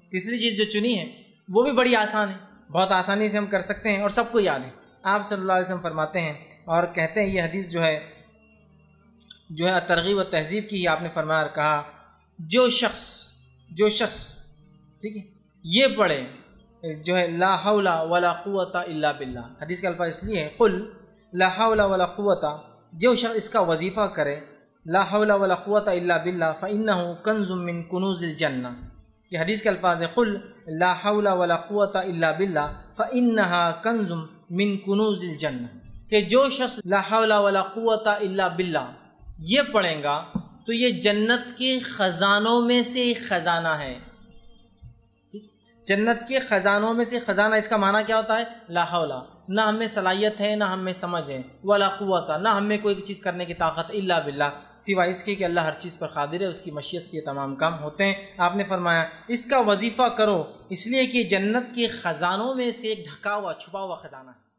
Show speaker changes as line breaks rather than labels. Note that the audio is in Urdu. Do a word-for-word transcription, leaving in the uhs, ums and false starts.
تیسری چیز جو چنی ہے وہ بھی بڑی آسان ہے، بہت آسانی سے ہم کر سکتے ہیں اور سب کو یاد ہے۔ آپ صلی اللہ علیہ وسلم فرماتے ہیں اور کہتے ہیں، یہ حدیث جو ہے جو ہے ترغیب و تہذیب کی ہی آپ نے فرمایا اور کہا، جو شخص جو شخص ٹھیک ہے یہ پڑھے جو ہے لا حول ولا قوت الا باللہ، حدیث کا الفاظ اس لیے ہے قل لا حول ولا قوت، جو شخص اس کا وظیفہ کرے لا حول ولا قوت الا باللہ فانہ کنز من کنوز الجنہ، یہ حدیث کے الفاظ ہے قل لا حول ولا قوت الا باللہ فانہا کنز من کنوز الجنہ، کہ جو شخص لا حول ولا قوت الا باللہ یہ پڑھیں گا تو یہ جنت کے خزانوں میں سے ایک خزانہ ہے۔ جنت کے خزانوں میں سے خزانہ، اس کا معنی کیا ہوتا ہے؟ لا حول، نہ ہم میں صلاحیت ہے نہ ہم میں سمجھ ہے، ولا قوت، نہ ہم میں کوئی چیز کرنے کی طاقت، الا باللہ، سوائے اس کے کہ اللہ ہر چیز پر قادر ہے، اس کی مشیت سے یہ تمام کام ہوتے ہیں۔ آپ نے فرمایا اس کا وظیفہ کرو اس لیے کہ جنت کے خزانوں میں سے ایک ڈھکا ہوا چھپا ہوا خزانہ ہے۔